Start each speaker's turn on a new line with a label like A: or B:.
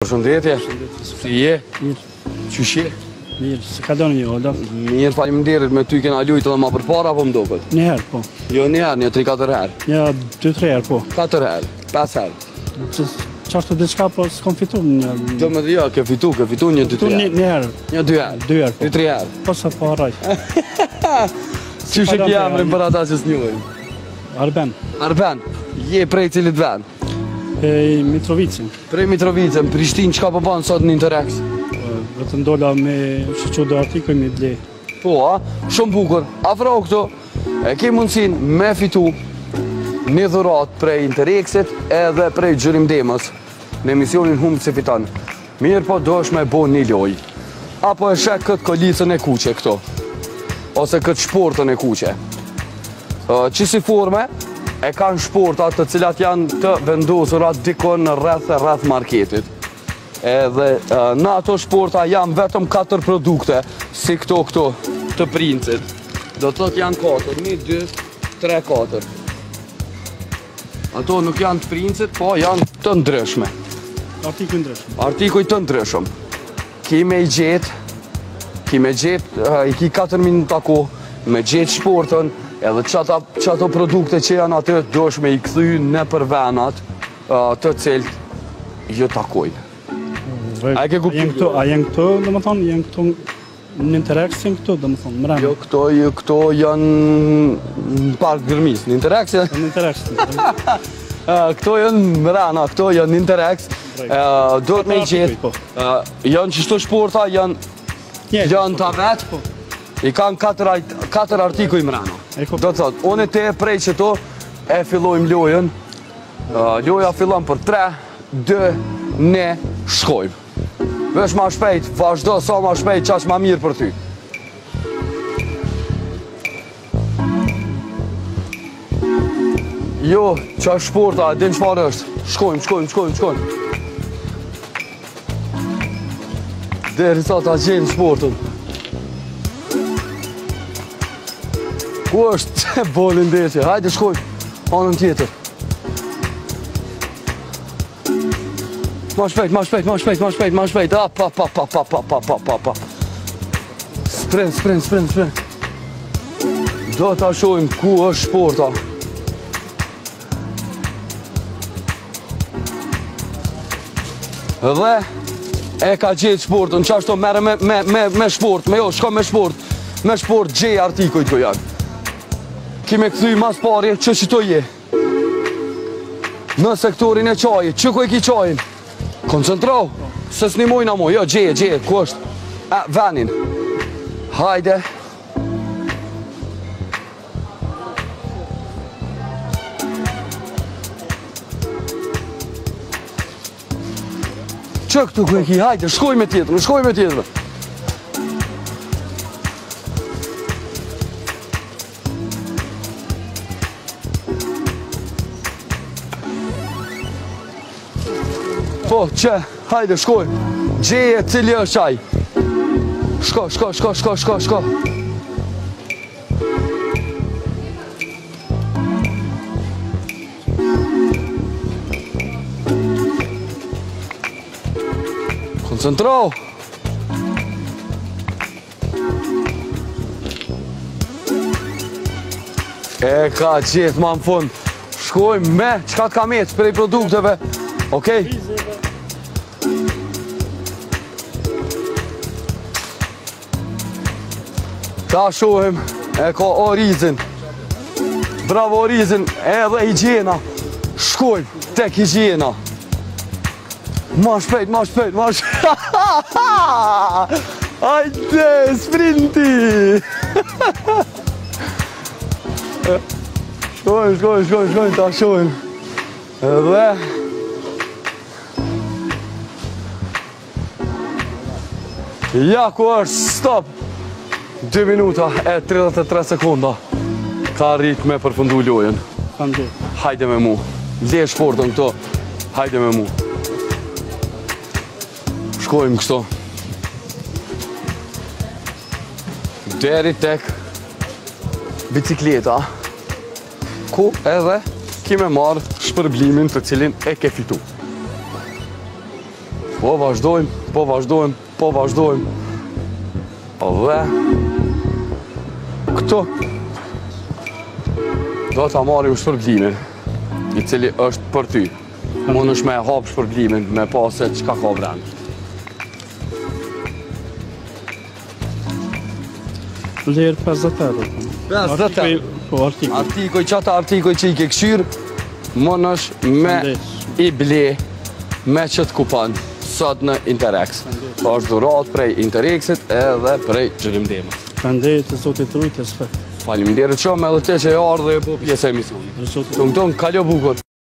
A: Përshëndetje. Si je?
B: Mirë.
A: Qysh je?
B: Mirë, se ka doni një Olaf?
A: Mirë, faleminderit, me ty kena lujtë edhe ma përpara, po m'doket.
B: Njëherë, po.
A: Jo njëherë, një 3-4 herë.
B: Ja, 2-3 herë, po.
A: 4 herë, 5 herë.
B: Qashtu diçka, po s'kom fitu një...
A: Do me dhja, ke fitu një 2-3 herë.
B: Njëherë.
A: Një 2 herë.
B: 2 herë, po.
A: 2-3 herë.
B: Po sa po harraj.
A: Qysh e ki emrin për ata që s'njojnë?
B: Arben.
A: Arben, je prej cilit vend?
B: Mitrovicin.
A: Prej Mitrovicën, Prishtinë, qka po banë sot në Interex?
B: Vetëm dola me shëqu do artikuj me ble.
A: Po, a? Shumë bukur. Afro këto, e ke mundësin me fitu një dhurat prej Interexit edhe prej Xhurim Demës në emisionin Humbë se fiton. Mirë po do është me bo një loj. Apo e shek këtë kolicën e kuqe këto. Ose këtë shportën e kuqe. Qisi forme e kanë shportat të cilat janë të vendosurat dikon në rreth marketit. Edhe në ato shporta janë vetëm 4 produkte, si këto të Princit. Do të thotë janë 4, 1, 2, 3, 4. Ato nuk janë të Princit, po janë të ndryshme.
B: Artikuj ndryshme.
A: Artikuj të ndryshme. Ki me i gjetë, i ki 4 minuta ko, me gjetë shportën, edhe qato produkte që janë atë, do është me i këthy në për venat të cilët jo takojnë. A e ke kuptu?
B: A jenë këto, dhe më thonë, jenë këto në Interex, jenë këto, dhe më thonë, mërëna.
A: Jo, këto janë në park Gërmis, në Interex janë.
B: Në Interex.
A: Këto janë mërëna, këto janë në Interex. Do të me i gjithë, janë qështu shporta, janë të vetë, i kanë 4 artikuj mërëna. Do të thotë, unë e te prej që to, e fillojmë lojën, loja fillon për 3, 2, 1, shkojmë. Vesh ma shpejt, vazhdo sa ma shpejt, qash ma mirë për ty. Jo, qash shporta, e din qëfar është. Shkojmë. Deri sa ta gjenë shportën. Ku është bolin deqe? Hajde shkojmë, anën tjetër. Ma shpejt. Sprint. Do ta shojmë ku është shporta. Dhe e ka gjetë shportën, qashto mere me shport, shko me shport. Me shport gjej artikujt ku janë. Kime këthy mas pari që to je. Në sektorin e qajit, që ku e ki qajin? Koncentro, se s'nimojnë amo, jo, gjeje, ku është? Venin. Hajde. Që këtu ku e ki, hajde, shkoj me tjetër. Po, që, hajde, shkoj. Gjeje cili është qaj. Shko. Koncentro. E ka gjithë ma në fund. Shkoj me, qka t'ka metë prej produkteve. Okej? Ta shohim, e ka orizin. Bravo orizin, edhe higjena. Shkojmë tek higjena. Ma shpejt. Ajde, sprinti. Shkojmë, ta shohim. Edhe. Ja, ku është, stop. 2 minuta e 33 sekunda ka rrit me përfundu lojën. Hajde me mu. Le shportën këto. Hajde me mu. Shkojmë kështu. Deri tek bicikleta. Ku edhe kime marrë shpërblimin të cilin e ke fitu. Po vazhdojmë, po vazhdojmë, po vazhdojmë. Dhe këto do ta marrim shpërblimin, i cili është për ty. Mund është me hap shpërblimin, me pa se çka ka brenda.
B: Lirë 50 euro.
A: 50 euro.
B: Po, artikuj.
A: Artikuj që i ke këshyrë, mund është me i ble, me qëtë kupon, sot në Interex. Është dhurat prej Interexit edhe prej Xherim Demës.
B: Faleminderit të Zotit rujtës.
A: Faleminderit shumë edhe te që e ardhe e po pjesë e emisionit. Të kalo bukur.